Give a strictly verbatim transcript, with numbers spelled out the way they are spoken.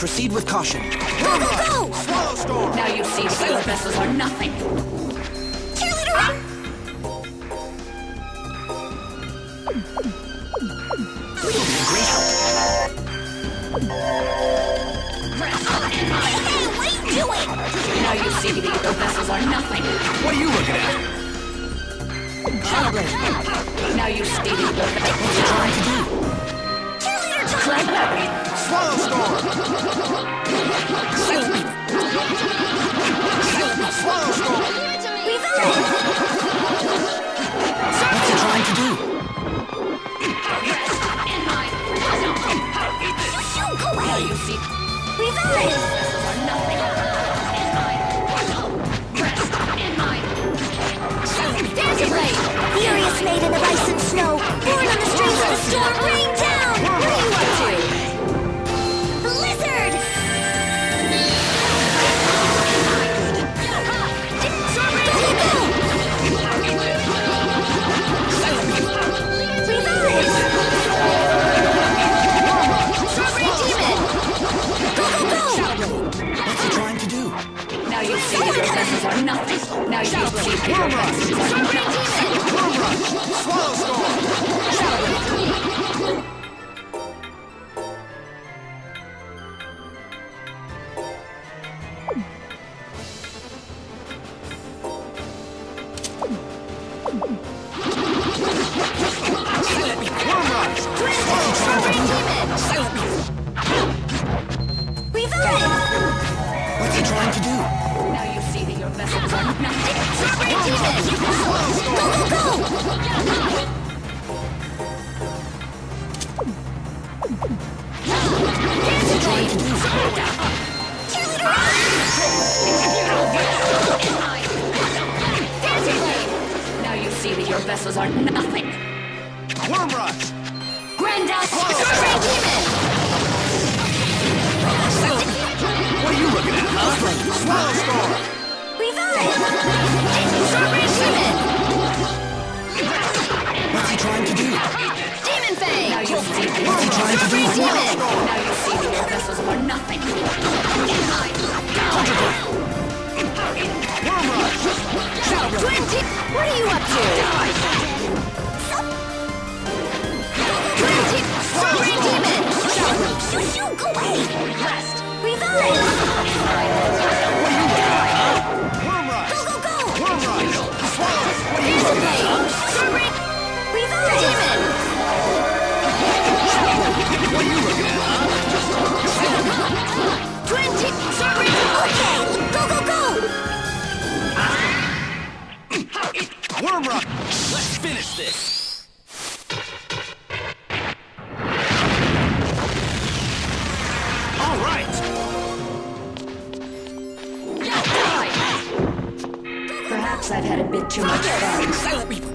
Proceed with caution. Go, go, go! Swallow Storm! Now you see that your vessels are nothing. Cheerleader run! You'll be a great help. Hey, what are you doing? Now you see that your vessels are nothing. What are you looking at? Calibrate. Now you see that your vessels What's it trying to do? Cheerleader time! Swallow Storm! Silent me. Silent me. Swallow Storm! Revive! What's it trying to do? Shoo, go Now away! you see Revive! vessels are nothing. Rest in mine. Dancing blade! Furious maiden of ice and snow, born on the streets of the storm, rain down! What are you up to? Blizzard! Revive! Strawberry demon! Go, go, go! What's it trying to do? Now you see that your vessels are nothing. Now you see that your Worm vessels Rush! are nothing. Worm Rush! Swallow Storm! Worm Rush! Swallow Storm! Silent me. Revive! What's it trying to do? Now you see that your vessels are nothing. Strawberry demon! Go, go, go! What's it trying to do? Cheerleader run! Dancing blade! Now you see that your vessels are nothing. Worm Rush! Granddad, Strawberry demon! Silent me. What are you looking at, huh? Swallow Storm! Revive! Strawberry demon! What's he trying to do? Demon fang! now you see that What's he trying to do? Strawberry demon! now you see that your vessels are nothing. Worm Rush! Twin de- What are you up to? Twin de- Strawberry demon! Shoo, shoo, go away! Revive! Worm Rush! Go, go, go! Worm Rush! Swallow! Dancing blade! Strawberry... Revive! Demon! What are you looking at, huh? Twin de- Strawberry... Okay! Go, go, go! Worm Rush! Let's finish this. All right! Perhaps I've had a bit too much fun. Silent me.